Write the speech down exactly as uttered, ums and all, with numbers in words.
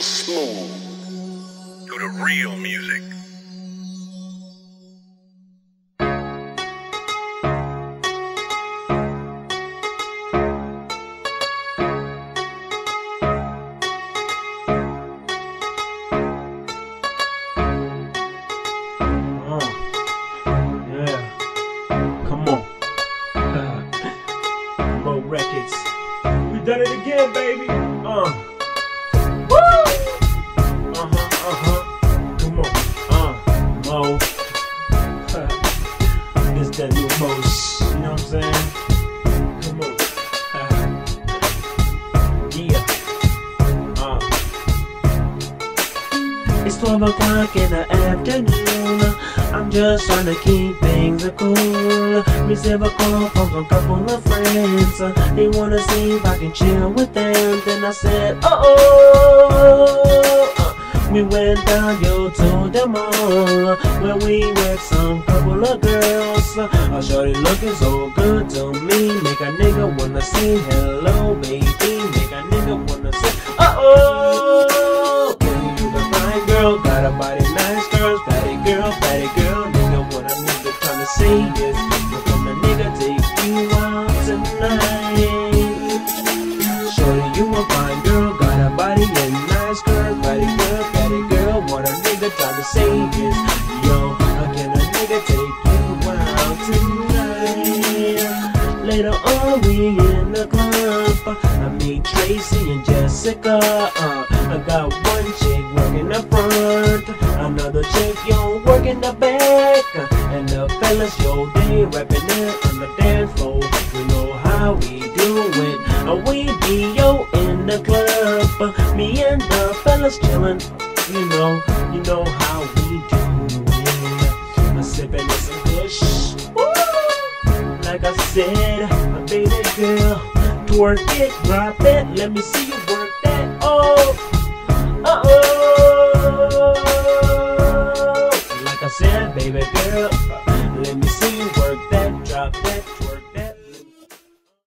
smooth to the real music. Mo Records. We done it again, baby. Uh. Woo! Uh-huh, uh-huh. Come on. Uh. Mo. It's that new Mo's. You know what I'm saying? Come on. Uh. Yeah. Uh. It's twelve o'clock in the afternoon. I'm just trying to keep things cool. Receive a call from a couple of friends. uh, They wanna see if I can chill with them. Then I said, uh oh uh, We went down, yo, to the mall, uh, where we met some couple of girls. uh, A shorty looking so good to me, make a nigga wanna say hello, baby. Make a nigga wanna say, uh oh You the fine girl, got a body nice, girls, fatty girl, fatty girl. Nigga, what a nigga tryna say is, we're gonna nigga take you out tonight. Shorty, you a fine girl, got a body and nice girl, fatty girl, fatty girl. What a nigga tryna say is, yo, how can a nigga take you out tonight? Later on, we in the club. I meet Tracy and Jessica. Uh, I got one chick working the front, another chick, yo, working the back, and the fellas, yo, they rapping it on the dance floor. You know how we do it. And we be, yo, in the club, me and the fellas chillin'. You know, you know how we do it. I'm sipping on some kush. Woo! Like I said, my baby girl, twerk it, drop it, let me see you work that. Oh, uh oh. Like I said, baby girl, let me see you work that, drop that.